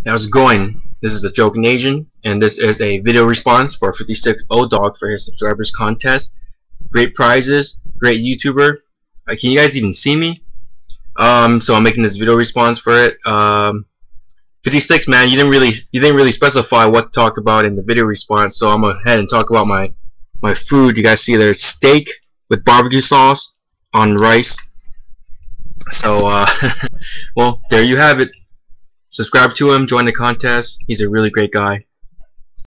How's it going? This is the Joking Agent, and this is a video response for 56odawg's for his subscribers contest. Great prizes, great YouTuber. Can you guys even see me? So I'm making this video response for it. 56, man, you didn't really specify what to talk about in the video response, so I'm gonna head and talk about my food. You guys see there's steak with barbecue sauce on rice. So well, there you have it. Subscribe to him, join the contest. He's a really great guy.